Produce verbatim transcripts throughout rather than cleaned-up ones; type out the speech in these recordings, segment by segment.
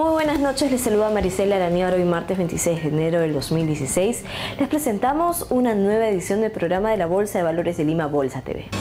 Muy buenas noches, les saluda Maricela Araniaro. Hoy martes veintiséis de enero del dos mil dieciséis les presentamos una nueva edición del programa de la Bolsa de Valores de Lima, Bolsa T V.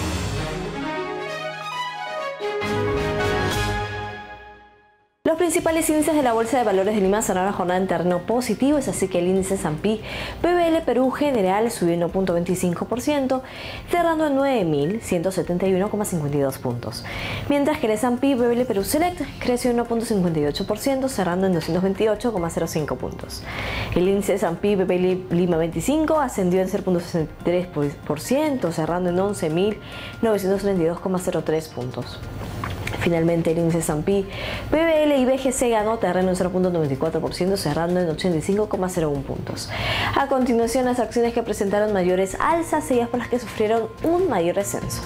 Los principales índices de la Bolsa de Valores de Lima cerraron la jornada en terreno positivo, es así que el índice S and P P B L Perú General subió uno punto veinticinco por ciento, cerrando en nueve mil ciento setenta y uno coma cincuenta y dos puntos, mientras que el S and P P B L Perú Select creció uno punto cincuenta y ocho por ciento, cerrando en doscientos veintiocho coma cero cinco puntos. El índice S and P P B L Lima veinticinco ascendió en cero punto sesenta y tres por ciento, cerrando en once mil novecientos treinta y dos coma cero tres puntos. Finalmente, el índice S and P P B L y B G C ganó terreno en cero punto noventa y cuatro por ciento, cerrando en ochenta y cinco coma cero uno puntos. A continuación, las acciones que presentaron mayores alzas, seguidas por las que sufrieron un mayor descenso.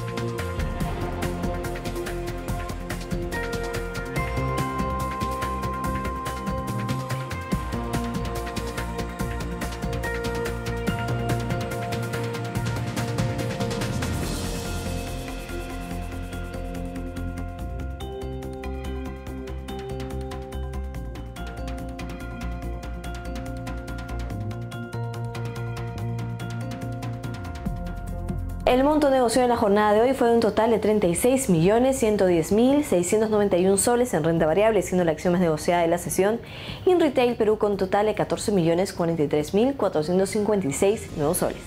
El monto negociado en la jornada de hoy fue de un total de treinta y seis millones ciento diez mil seiscientos noventa y uno soles en renta variable, siendo la acción más negociada de la sesión, y en Retail Perú con un total de catorce millones cuarenta y tres mil cuatrocientos cincuenta y seis nuevos soles.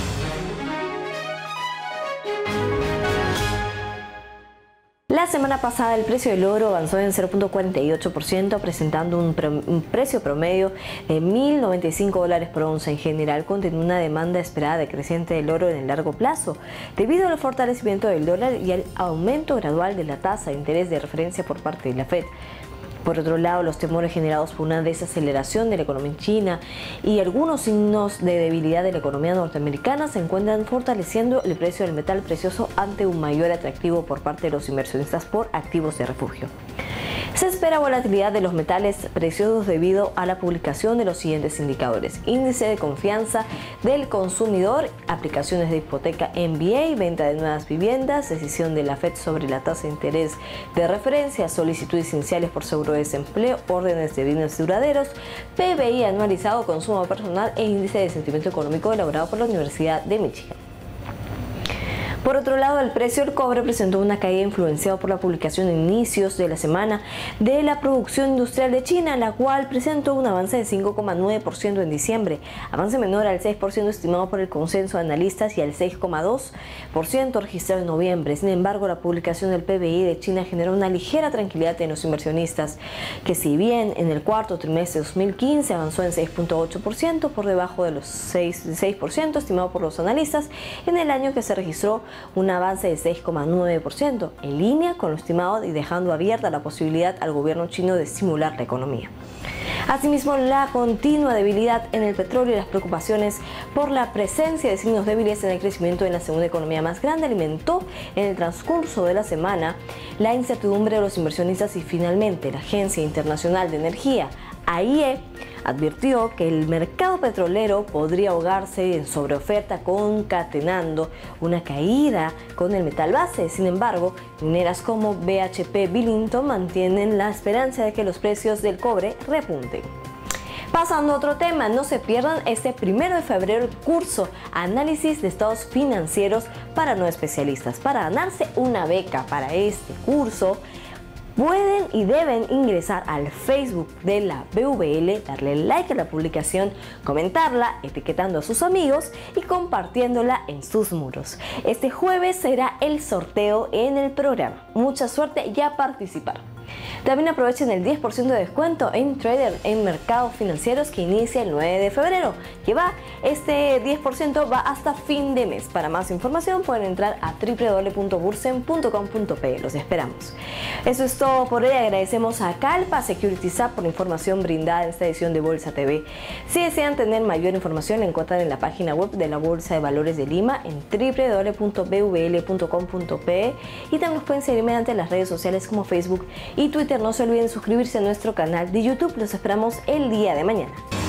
La semana pasada el precio del oro avanzó en cero punto cuarenta y ocho por ciento, presentando un, pre un precio promedio de mil noventa y cinco dólares por onza. En general, contiene una demanda esperada decreciente del oro en el largo plazo, debido al fortalecimiento del dólar y al aumento gradual de la tasa de interés de referencia por parte de la Fed. Por otro lado, los temores generados por una desaceleración de la economía en China y algunos signos de debilidad de la economía norteamericana se encuentran fortaleciendo el precio del metal precioso ante un mayor atractivo por parte de los inversionistas por activos de refugio. Se espera volatilidad de los metales preciosos debido a la publicación de los siguientes indicadores: índice de confianza del consumidor, aplicaciones de hipoteca M B A, venta de nuevas viviendas, decisión de la Fed sobre la tasa de interés de referencia, solicitudes iniciales por seguro de desempleo, órdenes de bienes duraderos, P B I anualizado, consumo personal e índice de sentimiento económico elaborado por la Universidad de Michigan. Por otro lado, el precio del cobre presentó una caída influenciada por la publicación a inicios de la semana de la producción industrial de China, la cual presentó un avance de cinco coma nueve por ciento en diciembre, avance menor al seis por ciento estimado por el consenso de analistas y al seis coma dos por ciento registrado en noviembre. Sin embargo, la publicación del P B I de China generó una ligera tranquilidad en los inversionistas, que si bien en el cuarto trimestre de dos mil quince avanzó en seis punto ocho por ciento, por debajo de los seis por ciento estimado por los analistas, en el año que se registró un avance de seis coma nueve por ciento, en línea con lo estimado y dejando abierta la posibilidad al gobierno chino de estimular la economía. Asimismo, la continua debilidad en el petróleo y las preocupaciones por la presencia de signos débiles en el crecimiento de la segunda economía más grande alimentó en el transcurso de la semana la incertidumbre de los inversionistas, y finalmente la Agencia Internacional de Energía, A I E, advirtió que el mercado petrolero podría ahogarse en sobreoferta, concatenando una caída con el metal base. Sin embargo, mineras como B H P Billington mantienen la esperanza de que los precios del cobre repunten. Pasando a otro tema, no se pierdan este primero de febrero el curso Análisis de Estados Financieros para no especialistas. Para ganarse una beca para este curso, pueden y deben ingresar al Facebook de la B V L, darle like a la publicación, comentarla, etiquetando a sus amigos y compartiéndola en sus muros. Este jueves será el sorteo en el programa. Mucha suerte y a participar. También aprovechen el diez por ciento de descuento en Trader en mercados financieros, que inicia el nueve de febrero. Que va, este diez por ciento va hasta fin de mes. Para más información pueden entrar a w w w punto bursen punto com punto p. Los esperamos. Eso es todo por hoy. Agradecemos a Calpa Securities App por la información brindada en esta edición de Bolsa T V. Si desean tener mayor información, la encuentran en la página web de la Bolsa de Valores de Lima en w w w punto b v l punto com punto p, y también nos pueden seguir mediante las redes sociales como Facebook y Twitter. No se olviden suscribirse a nuestro canal de YouTube. Los esperamos el día de mañana.